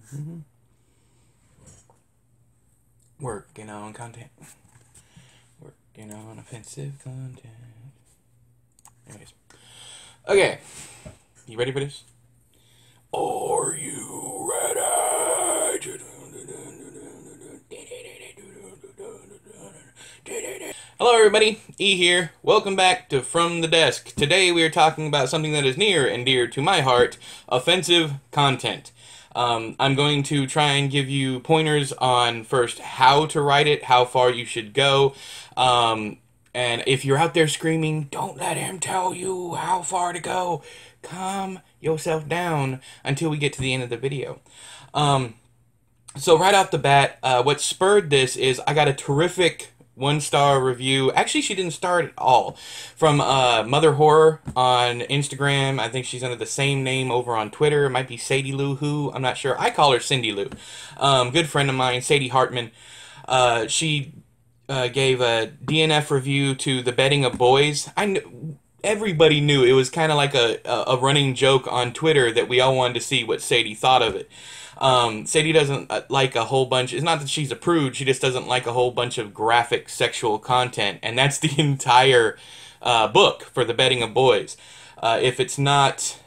Mm-hmm. Working on content. Working on offensive content. Anyways. Okay. You ready for this? Are you ready? Hello everybody, E here. Welcome back to From the Desk. Today we are talking about something that is near and dear to my heart, offensive content. I'm going to try and give you pointers on first how to write it, how far you should go, and if you're out there screaming, don't let him tell you how far to go. Calm yourself down until we get to the end of the video. So right off the bat, what spurred this is I got a terrific one-star review. Actually, she didn't start at all. From Mother Horror on Instagram. I think she's under the same name over on Twitter. It might be Sadie Lou Who. I'm not sure. I call her Cindy Lou. Good friend of mine, Sadie Hartman. She gave a DNF review to The Bedding of Boys. Everybody knew it was kind of like a running joke on Twitter that we all wanted to see what Sadie thought of it. Sadie doesn't like a whole bunch. It's not that she's a prude. She just doesn't like a whole bunch of graphic sexual content, and that's the entire book for The Bedding of Boys. If it's not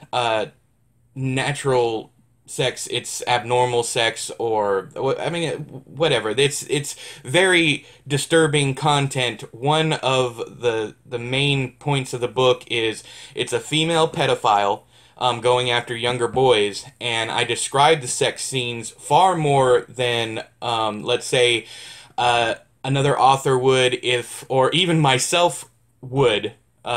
natural sex, it's abnormal sex, or I mean, whatever. It's very disturbing content. One of the main points of the book is it's a female pedophile going after younger boys, and I describe the sex scenes far more than, let's say, another author would, or even myself would,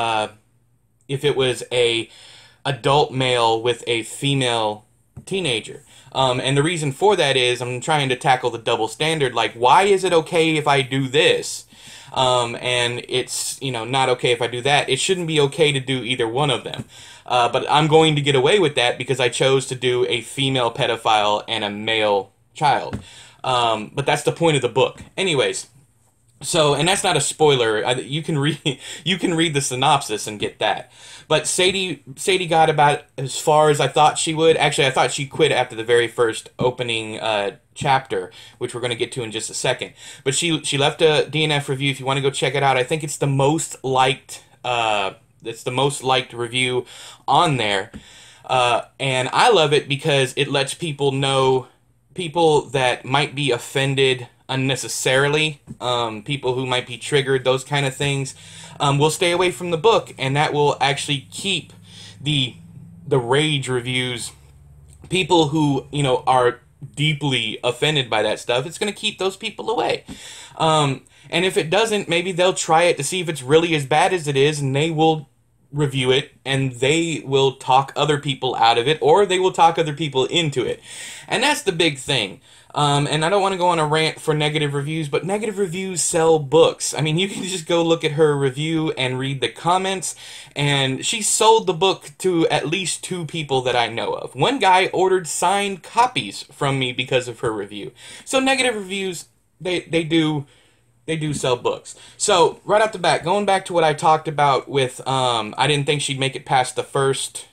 if it was a adult male with a female teenager. And the reason for that is I'm trying to tackle the double standard, like, why is it okay if I do this? And it's, not okay if I do that. It shouldn't be okay to do either one of them. But I'm going to get away with that because I chose to do a female pedophile and a male child. But that's the point of the book. Anyways, so, and that's not a spoiler. You can read the synopsis and get that. But Sadie got about as far as I thought she would. Actually, I thought she quit after the very first opening chapter, which we're going to get to in just a second. But she left a DNF review. If you want to go check it out, I think it's the most liked. It's the most liked review on there, and I love it because it lets people know, people that might be offended unnecessarily, people who might be triggered, those kind of things, will stay away from the book, and that will actually keep the rage reviews, people who are deeply offended by that stuff. It's going to keep those people away. And if it doesn't, maybe they'll try it to see if it's really as bad as it is, and they will review it, and they will talk other people out of it, or they will talk other people into it. And that's the big thing. And I don't want to go on a rant for negative reviews, but negative reviews sell books. I mean, you can just go look at her review and read the comments, and she sold the book to at least 2 people that I know of. One guy ordered signed copies from me because of her review. So negative reviews, they do sell books. So, right off the bat, going back to what I talked about with, I didn't think she'd make it past the first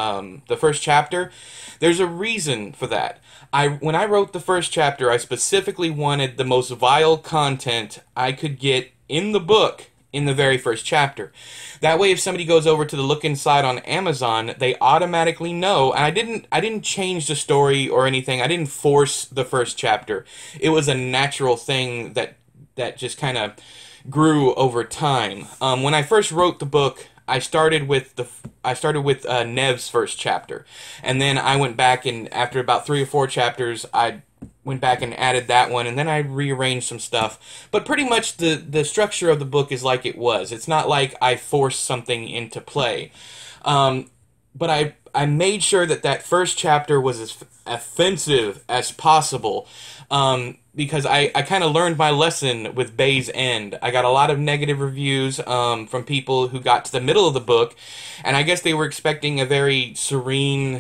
chapter. There's a reason for that. When I wrote the first chapter, I specifically wanted the most vile content I could get in the book in the very first chapter. That way, if somebody goes over to the Look Inside on Amazon, they automatically know. And I didn't change the story or anything. I didn't force the first chapter. It was a natural thing that just kind of grew over time. When I first wrote the book, I started with Nev's first chapter, and then I went back, and after about 3 or 4 chapters, I went back and added that one, and then I rearranged some stuff. But pretty much the structure of the book is like it was. It's not like I forced something into play. But I made sure that first chapter was as offensive as possible. Because I kind of learned my lesson with Bay's End. I got a lot of negative reviews from people who got to the middle of the book, and I guess they were expecting a very serene,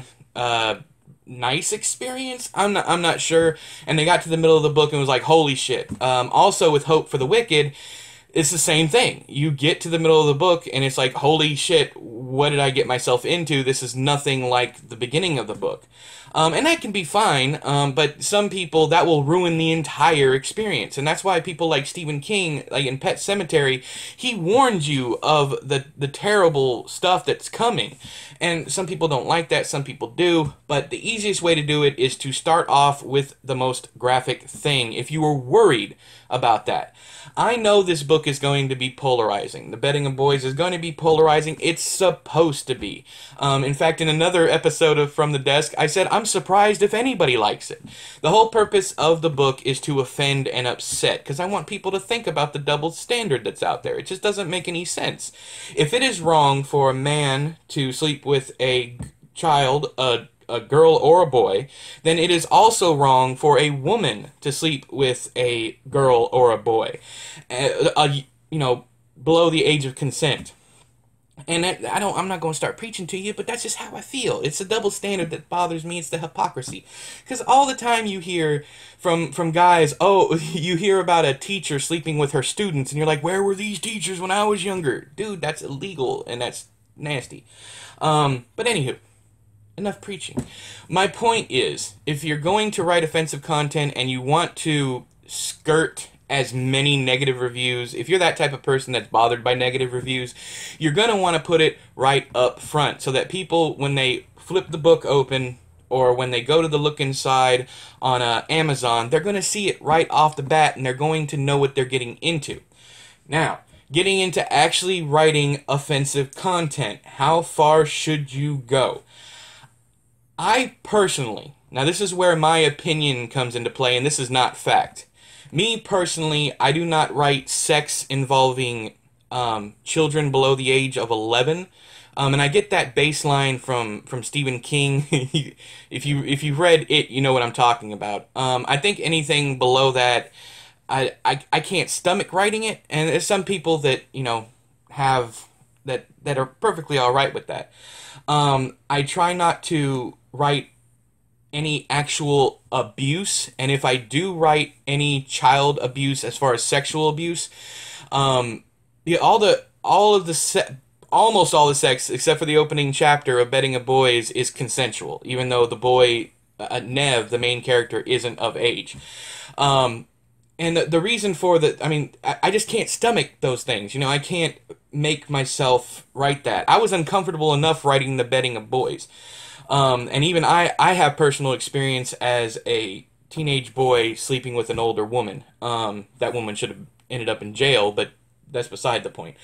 nice experience. I'm not sure. And they got to the middle of the book and was like, holy shit. Also, with Hope for the Wicked, it's the same thing. You get to the middle of the book, and it's like, holy shit, what did I get myself into? This is nothing like the beginning of the book. And that can be fine, but some people, that will ruin the entire experience. And that's why people like Stephen King, like in Pet Sematary, he warns you of the terrible stuff that's coming. And some people don't like that, some people do, but the easiest way to do it is to start off with the most graphic thing, if you were worried about that. I know this book is going to be polarizing. The Betting of Boys is going to be polarizing. It's supposed to be. In fact, in another episode of From the Desk, I said I'm surprised if anybody likes it. The whole purpose of the book is to offend and upset, because I want people to think about the double standard that's out there. It just doesn't make any sense. If it is wrong for a man to sleep with a child, a girl or a boy, then it is also wrong for a woman to sleep with a girl or a boy, below the age of consent. And I'm not going to start preaching to you, but that's just how I feel. It's a double standard that bothers me. It's the hypocrisy. Because all the time you hear from guys, oh, you hear about a teacher sleeping with her students, and you're like, where were these teachers when I was younger? Dude, that's illegal, and that's nasty. But anywho, enough preaching. My point is, if you're going to write offensive content and you want to skirt as many negative reviews, if you're that type of person that's bothered by negative reviews, you're going to want to put it right up front so that people, when they flip the book open or when they go to the look inside on Amazon, they're going to see it right off the bat and they're going to know what they're getting into. Now, getting into actually writing offensive content, how far should you go? I personally, now this is where my opinion comes into play, and this is not fact. Me personally, I do not write sex involving children below the age of 11, and I get that baseline from Stephen King. If you've read it, you know what I'm talking about. I think anything below that, I can't stomach writing it, and there's some people that have that are perfectly all right with that. I try not to write any actual abuse, and if I do write any child abuse as far as sexual abuse, almost all the sex except for the opening chapter of Betting of Boys is consensual, even though the boy Nev, the main character, isn't of age. And the reason for that, I just can't stomach those things. I can't make myself write that. I was uncomfortable enough writing The Betting of Boys. And even I have personal experience as a teenage boy sleeping with an older woman. That woman should have ended up in jail, but that's beside the point.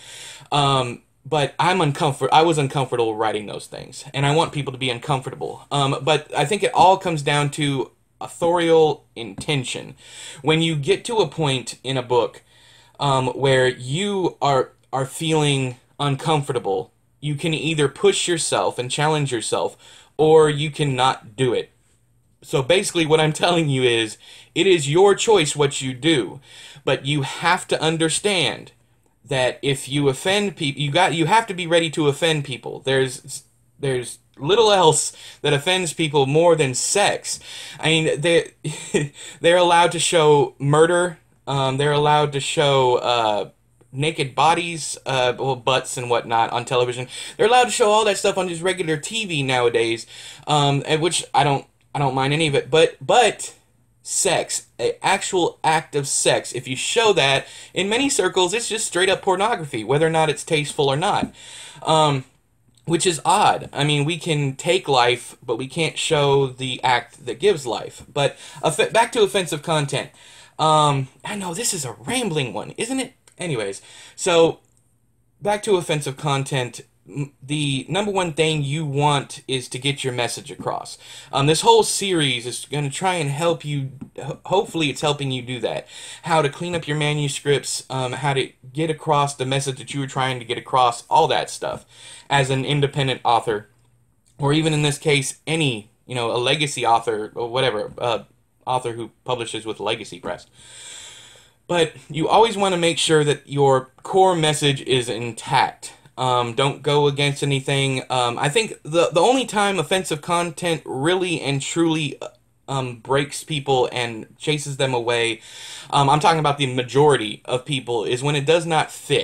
But I was uncomfortable writing those things, and I want people to be uncomfortable. But I think it all comes down to authorial intention. When you get to a point in a book where you are feeling uncomfortable, you can either push yourself and challenge yourself, or you cannot do it. So basically what I'm telling you is, it is your choice what you do, but you have to understand that if you offend people, you have to be ready to offend people. There's little else that offends people more than sex. They're allowed to show murder. They're allowed to show naked bodies, butts and whatnot on television. They're allowed to show all that stuff on just regular TV nowadays, which I don't mind any of it. But sex, an actual act of sex, if you show that, in many circles, it's just straight up pornography, whether or not it's tasteful or not. Which is odd. We can take life, but we can't show the act that gives life. But back to offensive content. I know this is a rambling one, isn't it? Anyways, so back to offensive content. The number one thing you want is to get your message across. This whole series is going to try and help you. Hopefully it's helping you do that. How to clean up your manuscripts, how to get across the message that you were trying to get across, all that stuff as an independent author, or even in this case, a legacy author or whatever, author who publishes with Legacy Press. But you always want to make sure that your core message is intact. Don't go against anything. I think the only time offensive content really and truly breaks people and chases them away, I'm talking about the majority of people, is when it does not fit.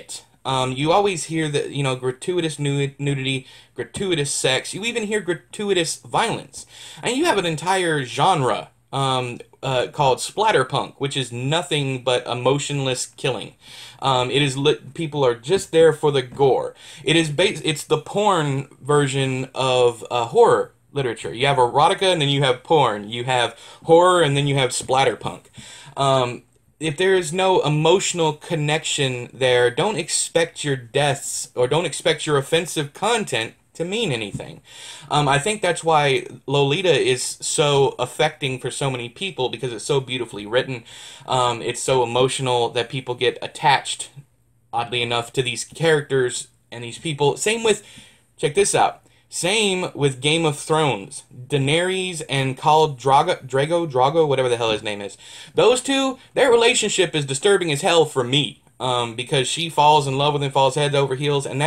You always hear that, gratuitous nudity, gratuitous sex. You even hear gratuitous violence. And you have an entire genre called splatterpunk, which is nothing but emotionless killing. It is people are just there for the gore. It's the porn version of horror literature. You have erotica, and then you have porn. You have horror, and then you have splatterpunk. If there is no emotional connection there, don't expect your deaths or don't expect your offensive content to mean anything. I think that's why Lolita is so affecting for so many people, because it's so beautifully written. It's so emotional that people get attached, oddly enough, to these characters and these people. Same with, check this out. Same with Game of Thrones. Daenerys and Khal Drogo, whatever the hell his name is. Those two, their relationship is disturbing as hell for me. Because she falls in love with him, falls head over heels, and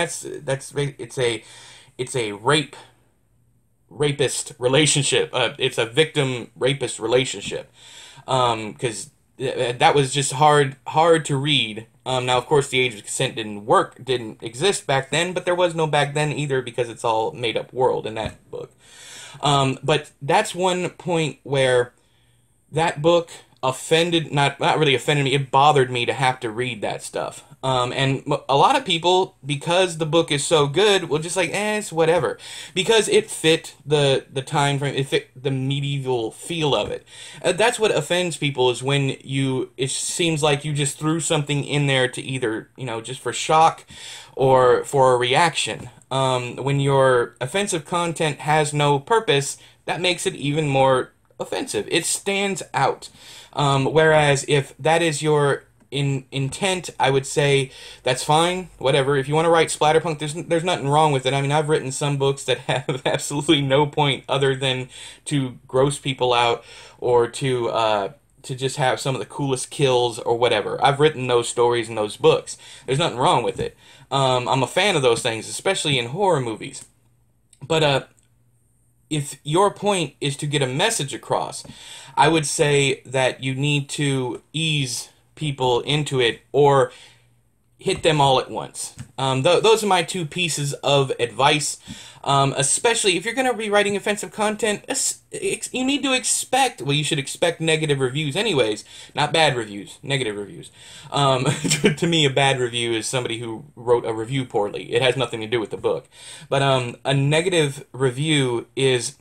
it's a rapist relationship. It's a victim rapist relationship. Because that was just hard to read. Now, of course, the age of consent didn't exist back then, but there was no back then either, because it's all made up world in that book. But that's one point where that book not really offended me. It bothered me to have to read that stuff. And a lot of people, because the book is so good, will just like, it's whatever. Because it fit the time frame, it fit the medieval feel of it. That's what offends people, is when it seems like you just threw something in there to either, just for shock or for a reaction. When your offensive content has no purpose, that makes it even more offensive. It stands out. Whereas if that is your intent, I would say that's fine, whatever. If you want to write splatterpunk, there's nothing wrong with it. I mean, I've written some books that have absolutely no point other than to gross people out, or to just have some of the coolest kills or whatever. I've written those stories in those books. There's nothing wrong with it. I'm a fan of those things, especially in horror movies. But if your point is to get a message across, I would say that you need to ease people into it, or hit them all at once. Those are my two pieces of advice. Especially if you're going to be writing offensive content, you need to expect, well, you should expect negative reviews anyways, not bad reviews, negative reviews. To me, a bad review is somebody who wrote a review poorly. It has nothing to do with the book. But a negative review is...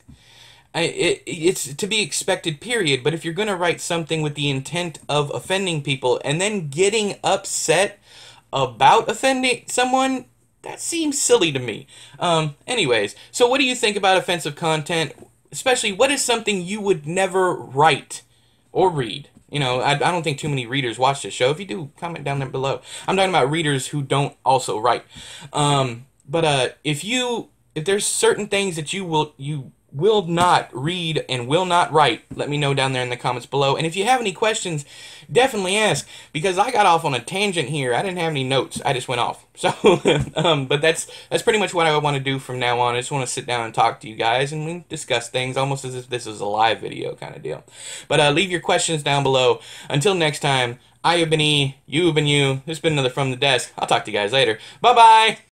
it's to be expected, period. But if you're going to write something with the intent of offending people and then getting upset about offending someone, that seems silly to me. Anyways, so what do you think about offensive content? Especially, what is something you would never write or read? I don't think too many readers watch this show. If you do, comment down there below. I'm talking about readers who don't also write. But if there's certain things that you will not read and will not write, let me know down there in the comments below. And if you have any questions, definitely ask, because I got off on a tangent here. I didn't have any notes. I just went off. So, but that's pretty much what I want to do from now on. I just want to sit down and talk to you guys, and we discuss things almost as if this is a live video kind of deal. But leave your questions down below. Until next time, I have been E, you have been you. This has been another From the Desk. I'll talk to you guys later. Bye-bye!